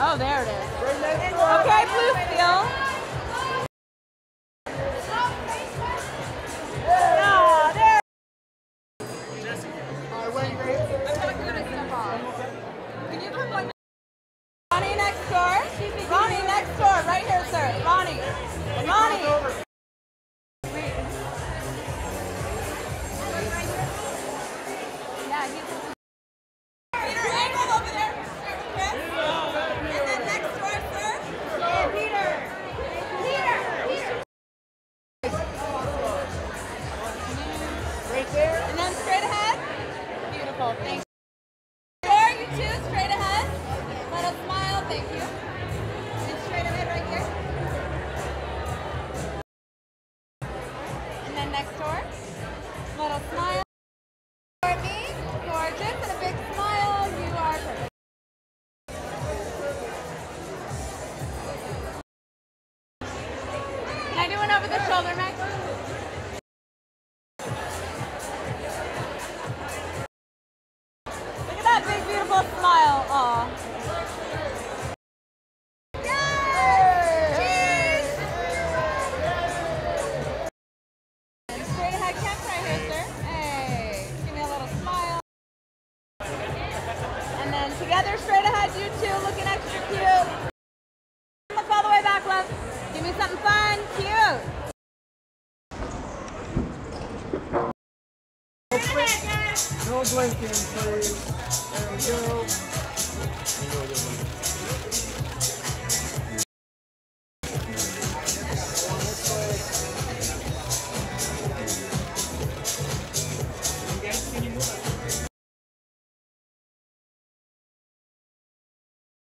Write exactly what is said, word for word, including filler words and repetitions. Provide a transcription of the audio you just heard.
Oh, there it is. Okay, Blue Steel. Yeah, there. Can you come on? Ronnie next door. Ronnie next door, right here, sir. Ronnie. Ronnie. Yeah, he's. Peter Engel over there. Chris. And then next door, sir. Yeah, Peter. Peter. Peter. Right there. And then straight ahead. Beautiful. Thank you. There, you two, straight ahead. Little smile. Thank you. And straight ahead right here. And then next door. Little smile. For me, gorgeous, and a big smile. You are perfect. Can I do one over the shoulder, Meg? Look at that big, beautiful smile. Aw. Yay! Cheers! And straight ahead catch right here, sir. Hey, give me a little smile. And then together, straight ahead, you two, looking extra cute. Look all the way back, love. Give me something fun, cute. No blinking, please. There we go.